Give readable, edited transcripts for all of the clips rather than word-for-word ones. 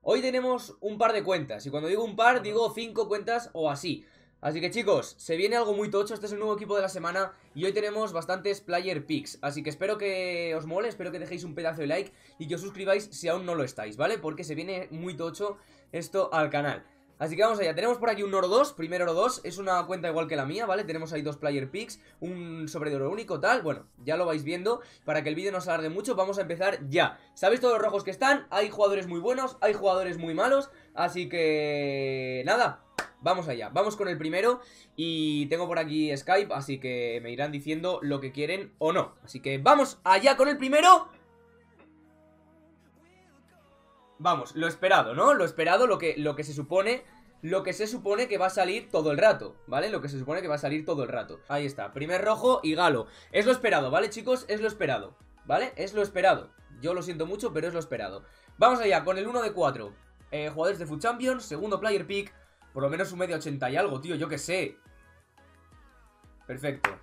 Hoy tenemos un par de cuentas, y cuando digo un par, digo 5 cuentas o así. Así que chicos, se viene algo muy tocho, este es el nuevo equipo de la semana y hoy tenemos bastantes player picks. Así que espero que os mole, espero que dejéis un pedazo de like y que os suscribáis si aún no lo estáis, ¿vale? Porque se viene muy tocho esto al canal. Así que vamos allá, tenemos por aquí un oro 2, primer oro 2, es una cuenta igual que la mía, ¿vale? Tenemos ahí 2 player picks, un sobre de oro único, tal, bueno, ya lo vais viendo. Para que el vídeo no se alargue mucho, vamos a empezar ya. ¿Sabéis todos los rojos que están? Hay jugadores muy buenos, hay jugadores muy malos, así que... nada, vamos allá, vamos con el primero. Y tengo por aquí Skype, así que me irán diciendo lo que quieren o no. Así que vamos allá con el primero. Vamos, lo esperado, ¿no? Lo esperado, lo que se supone. Lo que se supone que va a salir todo el rato, ¿vale? Lo que se supone que va a salir todo el rato. Ahí está, primer rojo y Galo. Es lo esperado, ¿vale, chicos? Es lo esperado, ¿vale? Es lo esperado. Yo lo siento mucho, pero es lo esperado. Vamos allá, con el 1 de 4 jugadores de FUT Champions, segundo player pick. Por lo menos un medio 80 y algo, tío, yo que sé. Perfecto.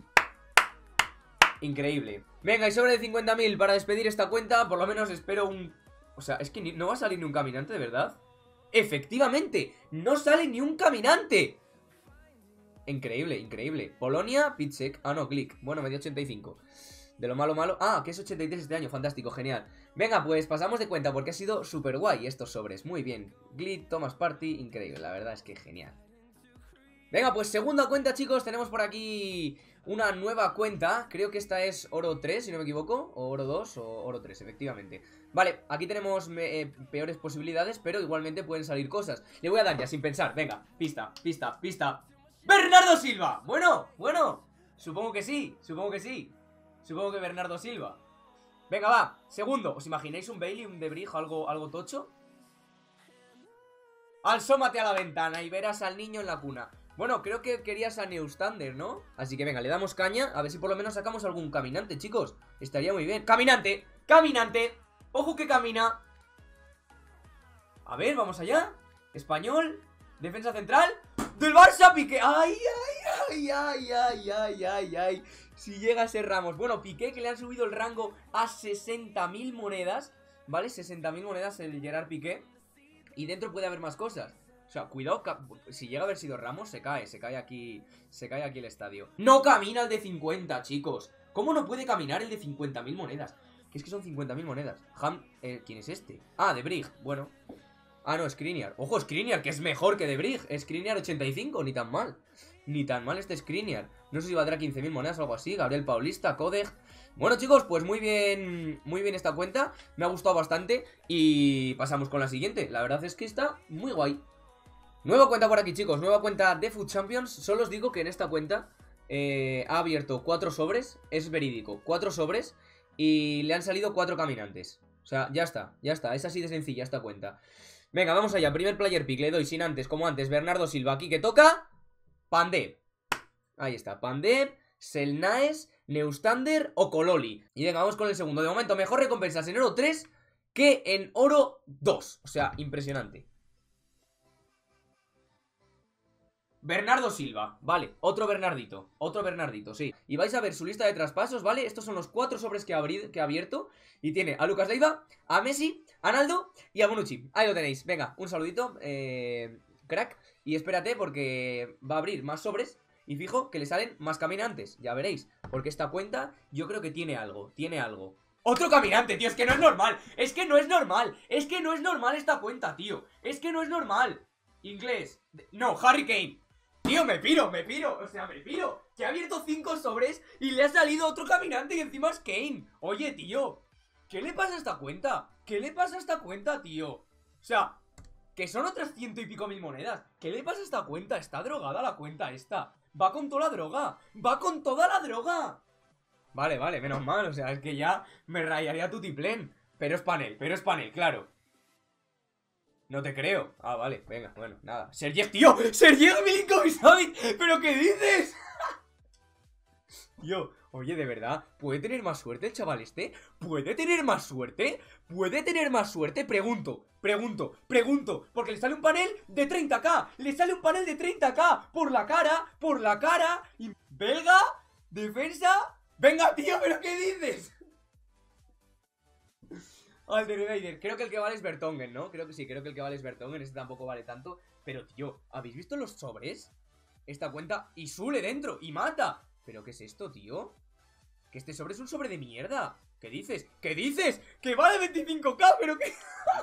Increíble. Venga, y sobre de 50.000 para despedir esta cuenta. Por lo menos espero un... O sea, es que no va a salir ni un caminante, ¿de verdad? ¡Efectivamente! ¡No sale ni un caminante! Increíble, increíble. Polonia, Pitsek. Ah, no, Glick. Bueno, medio 85. De lo malo, malo. Ah, que es 83 este año. Fantástico, genial. Venga, pues pasamos de cuenta porque ha sido súper guay estos sobres. Muy bien. Glick, Thomas Party. Increíble, la verdad es que genial. Venga, pues segunda cuenta, chicos. Tenemos por aquí una nueva cuenta. Creo que esta es oro 3, si no me equivoco. O oro 2 o oro 3, efectivamente. Vale, aquí tenemos peores posibilidades, pero igualmente pueden salir cosas. Le voy a dar ya, sin pensar. Venga, pista, pista, pista. ¡Bernardo Silva! Bueno, bueno. Supongo que sí, supongo que sí. Supongo que Bernardo Silva. Venga, va, segundo. ¿Os imagináis un Bailey, un De Vrij, algo tocho? Asómate a la ventana y verás al niño en la cuna. Bueno, creo que querías a Neustander, ¿no? Así que venga, le damos caña. A ver si por lo menos sacamos algún caminante, chicos. Estaría muy bien. ¡Caminante! ¡Caminante! ¡Ojo que camina! A ver, vamos allá. Español. Defensa central. ¡Del Barça, Piqué! ¡Ay, ay, ay, ay, ay, ay, ay, ay! Si llega a ser Ramos. Bueno, Piqué, que le han subido el rango a 60.000 monedas. ¿Vale? 60.000 monedas el Gerard Piqué. Y dentro puede haber más cosas. O sea, cuidado, si llega a haber sido Ramos, se cae aquí el estadio. ¡No camina el de 50, chicos! ¿Cómo no puede caminar el de 50.000 monedas? Que es que son 50.000 monedas. ¿Quién es este? Ah, De Vrij, bueno. Ah, no, Skriniar. Ojo, Skriniar, que es mejor que De Vrij. Skriniar 85, ni tan mal. Ni tan mal este Skriniar. No sé si valdrá 15.000 monedas o algo así. Gabriel Paulista, Codeg. Bueno, chicos, pues muy bien esta cuenta. Me ha gustado bastante. Y pasamos con la siguiente. La verdad es que está muy guay. Nueva cuenta por aquí, chicos. Nueva cuenta de FUT Champions. Solo os digo que en esta cuenta ha abierto 4 sobres. Es verídico, 4 sobres. Y le han salido 4 caminantes. O sea, ya está, ya está. Es así de sencilla esta cuenta. Venga, vamos allá. Primer player pick. Le doy sin antes, como antes, Bernardo Silva. Aquí que toca Pandep. Ahí está, Pandep, Selnaes, Neustander o Kololi. Y venga, vamos con el segundo. De momento, mejor recompensas en oro 3 que en oro 2. O sea, impresionante. Bernardo Silva, vale, otro Bernardito, sí. Y vais a ver su lista de traspasos, ¿vale? Estos son los 4 sobres que ha abierto. Y tiene a Lucas Leiva, a Messi, a Naldo y a Bonucci. Ahí lo tenéis, venga, un saludito, crack. Y espérate porque va a abrir más sobres y fijo que le salen más caminantes, ya veréis. Porque esta cuenta yo creo que tiene algo, ¡Otro caminante, tío! Es que no es normal, es que no es normal, es que no es normal esta cuenta, tío. Es que no es normal. Inglés, no, Harry Kane. Tío, me piro, o sea, me piro. Que ha abierto 5 sobres y le ha salido otro caminante y encima es Kane. Oye, tío, ¿qué le pasa a esta cuenta? ¿Qué le pasa a esta cuenta, tío? O sea, que son otras 100 y pico mil monedas. ¿Qué le pasa a esta cuenta? Está drogada la cuenta esta. Va con toda la droga. Va con toda la droga. Vale, vale, menos mal, o sea, es que ya me rayaría tutiplén. Pero es panel, claro. No te creo. Ah, vale, venga, bueno, nada. Sergej, tío, Sergej Milinkovic-Savic. ¿Pero qué dices? Tío, oye, de verdad, ¿puede tener más suerte el chaval este? ¿Puede tener más suerte? ¿Puede tener más suerte? Pregunto, porque le sale un panel de 30k. Le sale un panel de 30k por la cara. Y belga, defensa. Venga, tío, ¿pero qué dices? Alderweiler. Creo que el que vale es Vertonghen, ¿no? Creo que sí, creo que el que vale es Vertonghen. Este tampoco vale tanto. Pero, tío, ¿habéis visto los sobres? Esta cuenta y Sule dentro y mata. ¿Pero qué es esto, tío? Que este sobre es un sobre de mierda. ¿Qué dices? ¿Qué dices? ¡Que vale 25k! ¿Pero qué?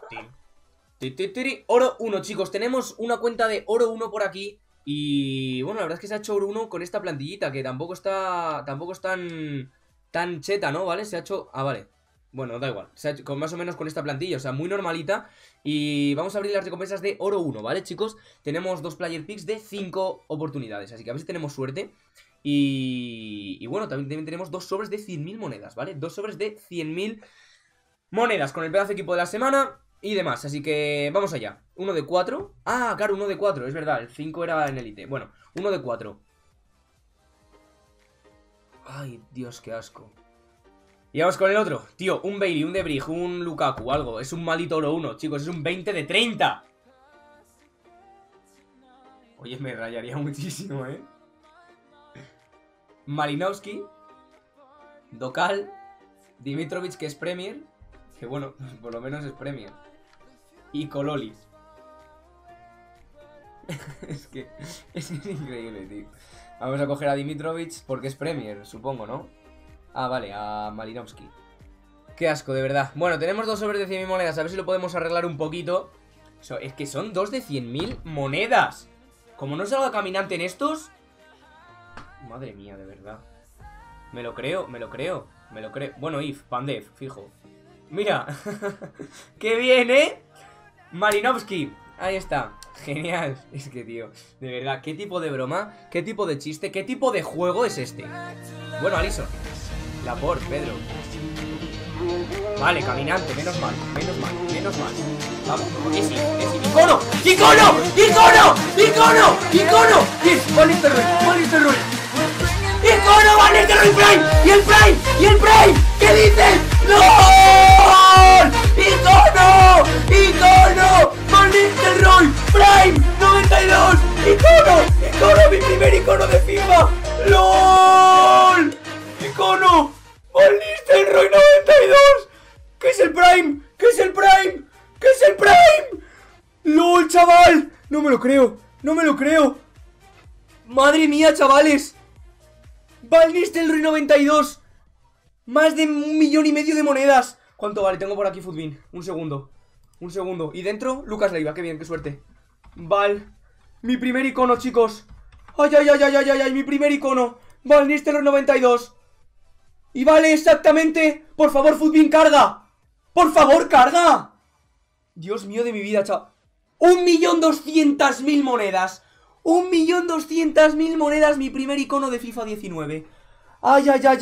Oro 1, chicos. Tenemos una cuenta de oro 1 por aquí. Y bueno, la verdad es que se ha hecho oro 1 con esta plantillita, que tampoco está. Tampoco es tan cheta, ¿no? ¿Vale? Se ha hecho. Ah, vale. Bueno, da igual. Se ha hecho más o menos con esta plantilla, o sea, muy normalita. Y vamos a abrir las recompensas de oro 1, ¿vale, chicos? Tenemos 2 player picks de 5 oportunidades. Así que a ver si tenemos suerte. Y bueno, también tenemos 2 sobres de 100.000 monedas, ¿vale? 2 sobres de 100.000 monedas con el pedazo de equipo de la semana y demás, así que vamos allá. 1 de 4. Ah, claro, 1 de 4, es verdad, el 5 era en élite. Bueno, 1 de 4. Ay, Dios, qué asco. Y vamos con el otro. Tío, un Bailey, un De Vrij, un Lukaku, algo. Es un maldito oro 1, chicos, es un 20 de 30. Oye, me rayaría muchísimo, ¿eh? Malinowski, Dokal, Dimitrovic, que es Premier. Que bueno, por lo menos es Premier. Y Kololi. es que es increíble, tío. Vamos a coger a Dimitrovic porque es Premier, supongo, ¿no? Ah, vale, a Malinowski. Qué asco, de verdad. Bueno, tenemos 2 sobres de 100.000 monedas. A ver si lo podemos arreglar un poquito. Es que son 2 de 100.000 monedas. Como no salga caminante en estos... Madre mía, de verdad. Me lo creo. Bueno, If, Pandev, fijo. Mira. ¡Qué bien, eh! Malinowski. Ahí está. Genial. Es que, tío, de verdad, ¿qué tipo de broma? ¿Qué tipo de chiste? ¿Qué tipo de juego es este? Bueno, Alisson. Laporte, Pedro. Vale, caminante, menos mal. Vamos, es ¡Icono! ¡Icono! ¡Yes! ¡Van Nistelrooy! ¡Icono! ¡Van Nistelrooy! ¡Prime! ¡Y el Prime! ¿Qué dices? ¡No! ¡Icono! ¡Van Nistelrooy! ¡Prime! ¡92! ¡Icono! ¡Mi primer icono de FIFA! ¡LOL! ¡Icono! ¡Van Nistelrooy 92! ¿Qué es el Prime? ¡LOL, chaval! No me lo creo. ¡Madre mía, chavales! Van Nistelrooy 92. Más de 1,5 millones de monedas. ¿Cuánto vale? Tengo por aquí Futbin. Un segundo. Y dentro, Lucas Leiva. Qué bien, qué suerte. Val. Mi primer icono, chicos. Ay, mi primer icono. Van Nistelrooy 92. Y vale exactamente. Por favor, Futbin, carga. Por favor, carga. Dios mío de mi vida, chaval. 1.200.000 monedas. 1.200.000 monedas. Mi primer icono de FIFA 19. Ay,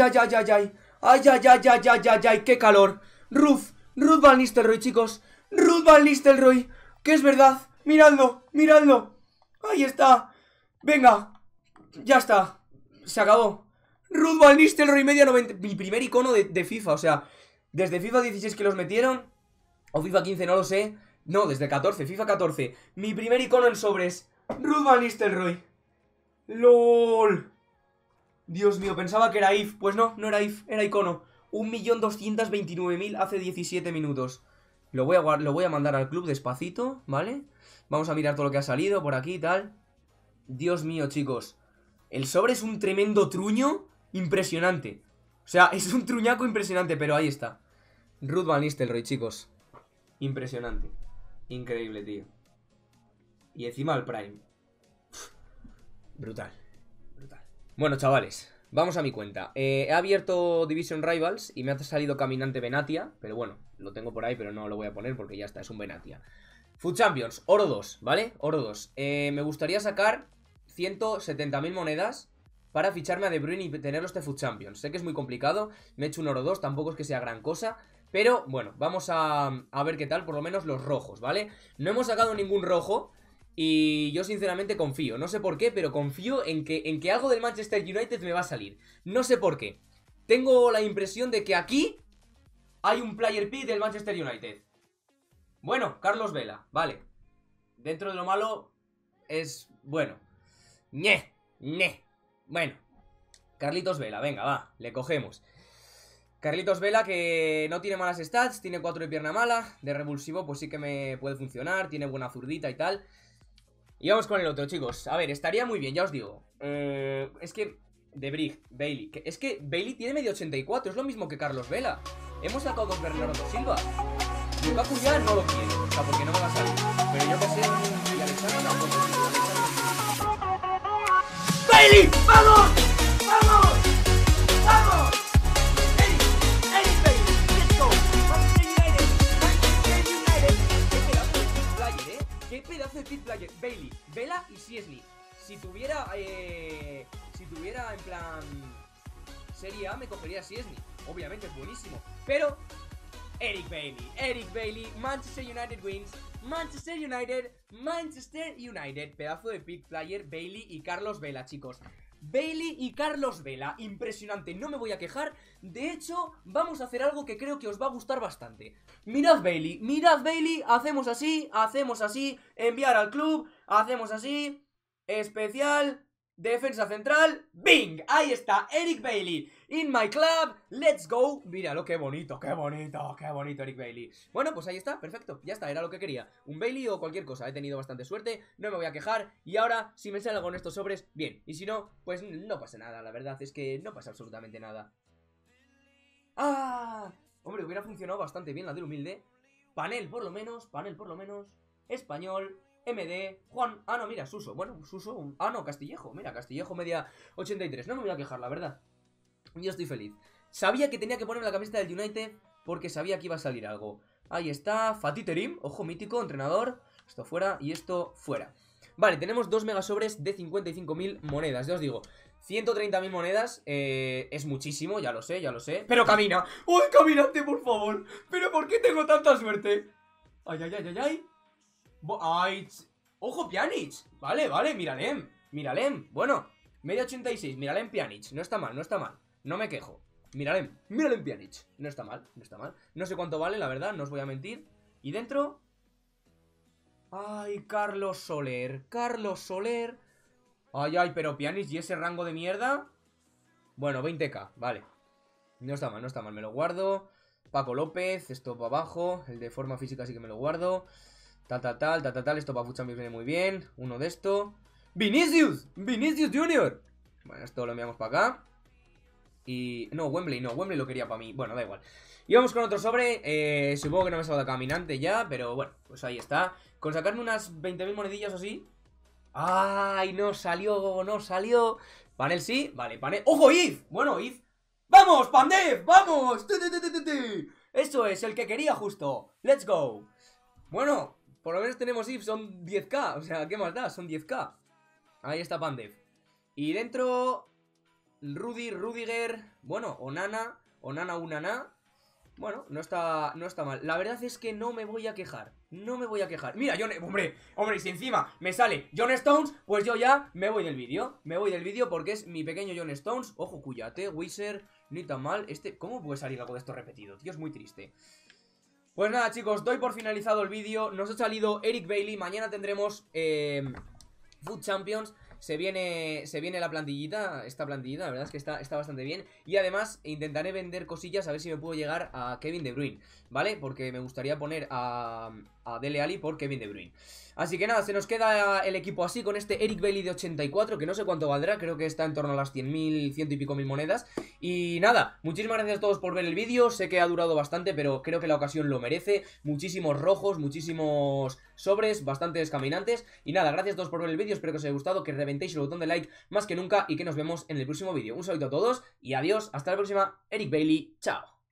qué calor. Ruth Van Nistelrooy, chicos. Ruth Van Nistelrooy. Que es verdad. Miradlo. Ahí está. Venga. Ya está. Se acabó. Ruth Van Nistelrooy media 90. Mi primer icono de FIFA. O sea, desde FIFA 16 que los metieron. O FIFA 15, no lo sé. No, desde 14, FIFA 14. Mi primer icono en sobres. Ruth Van Nistelrooy. LOL. Dios mío, pensaba que era If. Pues no era If, era icono. 1.229.000 hace 17 minutos. Lo voy a mandar al club despacito, ¿vale? Vamos a mirar todo lo que ha salido por aquí y tal. Dios mío, chicos. El sobre es un tremendo truño impresionante. O sea, es un truñaco impresionante, pero ahí está. Ruth Van Nistelrooy, chicos. Impresionante. Increíble, tío. Y encima el Prime. Brutal. Bueno, chavales, vamos a mi cuenta. He abierto Division Rivals y me ha salido Caminante Benatia. Pero bueno, lo tengo por ahí, pero no lo voy a poner porque ya está, es un Benatia. Food Champions, oro 2, ¿vale? Oro 2. Me gustaría sacar 170.000 monedas para ficharme a De Bruyne y tener este Food Champions. Sé que es muy complicado, me he hecho un oro 2, tampoco es que sea gran cosa. Pero bueno, vamos a ver qué tal, por lo menos los rojos, ¿vale? No hemos sacado ningún rojo. Y yo sinceramente confío, no sé por qué, pero confío en que algo del Manchester United me va a salir. No sé por qué. Tengo la impresión de que aquí hay un player pick del Manchester United. Bueno, Carlos Vela, vale. Dentro de lo malo es bueno. Bueno, Carlitos Vela, venga, va, le cogemos. Carlitos Vela, que no tiene malas stats, tiene 4 de pierna mala. De revulsivo pues sí que me puede funcionar, tiene buena zurdita y tal. Y vamos con el otro, chicos. A ver, estaría muy bien, ya os digo. Es que... De Brig, Bailey. Es que Bailey tiene medio 84, es lo mismo que Carlos Vela. Hemos sacado 2 Bernardo Silva. Lukaku ya no lo quiero, o sea, porque no me va a salir. Pero yo que sé, y Alexandro tampoco. ¡Bailey! ¡Vamos! ¡Vamos! ¡Vamos! ¡Eric Bailey! ¡Let's go! ¡Manchester United! ¡Manchester United! ¡Qué pedazo de pit player, ¡Qué pedazo de pit player! Bailey, Vela y Szczesny. Si tuviera en plan Serie A me cogería a Szczesny. Obviamente es buenísimo. Pero Eric Bailey, Manchester United wins. Manchester United. Pedazo de pick player, Bailey y Carlos Vela, chicos. Bailey y Carlos Vela, impresionante, no me voy a quejar. De hecho, vamos a hacer algo que creo que os va a gustar bastante. Mirad Bailey, hacemos así, enviar al club, hacemos así. Especial, defensa central, ¡bing! Ahí está, Eric Bailey, in my club, let's go. Míralo, qué bonito, Eric Bailey. Bueno, pues ahí está, perfecto, ya está, era lo que quería. Un Bailey o cualquier cosa, he tenido bastante suerte, no me voy a quejar. Y ahora, si me sale algo en estos sobres, bien. Y si no, pues no pasa nada, la verdad es que no pasa absolutamente nada. ¡Ah! Hombre, hubiera funcionado bastante bien la del humilde. Panel por lo menos, español. MD, Juan, no, mira, Suso, bueno, Suso, no, Castillejo, mira, Castillejo media 83, no me voy a quejar, la verdad. Yo estoy feliz. Sabía que tenía que poner la camiseta del United porque sabía que iba a salir algo. Ahí está, Fatih Terim, ojo mítico, entrenador, esto fuera y esto fuera. Vale, tenemos 2 megasobres de 55.000 monedas, ya os digo, 130.000 monedas, es muchísimo, ya lo sé. Pero camina, ¡uy, caminante, por favor! ¿Pero por qué tengo tanta suerte? ¡Ay! ¡Ay! ¡Ojo, Pjanic! Vale, Miralem. Bueno, media 86, Miralem Pjanic. No está mal. No me quejo. Miralem Pjanic. No está mal. No sé cuánto vale, la verdad, no os voy a mentir. Y dentro... ¡Ay, Carlos Soler! ¡Ay, pero Pjanic y ese rango de mierda! Bueno, 20k, vale. No está mal, me lo guardo. Paco López, esto para abajo. El de forma física sí que me lo guardo. Tal, esto para Futsal me viene muy bien. Uno de esto. ¡Vinicius Junior! Bueno, esto lo enviamos para acá. Y... no, Wembley lo quería para mí. Bueno, da igual. Y vamos con otro sobre. Supongo que no me salga caminante ya, pero bueno, pues ahí está. Con sacarme unas 20.000 monedillas o así. ¡Ay! No salió. Panel sí, vale, panel. ¡Ojo, If! Bueno, If. ¡Vamos, Pandev! ¡Vamos! Eso es, el que quería justo. ¡Let's go! Bueno, por lo menos tenemos If, son 10k. O sea, ¿qué más da? Son 10k. Ahí está Pandev. Y dentro... Rudiger. Bueno, Onana, bueno, no está mal. La verdad es que no me voy a quejar. Mira, hombre, si encima me sale John Stones, pues yo ya me voy del vídeo. Porque es mi pequeño John Stones. Ojo, Cuyate, Wizard, ni tan mal. ¿Cómo puede salir algo de esto repetido? Tío, es muy triste. Pues nada, chicos, doy por finalizado el vídeo. Nos ha salido Eric Bailey. Mañana tendremos Foot Champions. Se viene la plantillita, esta plantillita, la verdad es que está bastante bien. Y además intentaré vender cosillas a ver si me puedo llegar a Kevin De Bruyne, ¿vale? Porque me gustaría poner a Dele Alli por Kevin De Bruyne. Así que nada, se nos queda el equipo así con este Eric Bailey de 84, que no sé cuánto valdrá, creo que está en torno a las 100.000, 100 y pico mil monedas. Y nada, muchísimas gracias a todos por ver el vídeo, sé que ha durado bastante, pero creo que la ocasión lo merece. Muchísimos rojos, muchísimos sobres, bastantes caminantes. Y nada, gracias a todos por ver el vídeo, espero que os haya gustado, que reventéis el botón de like más que nunca y que nos vemos en el próximo vídeo. Un saludo a todos y adiós, hasta la próxima. Eric Bailey, chao.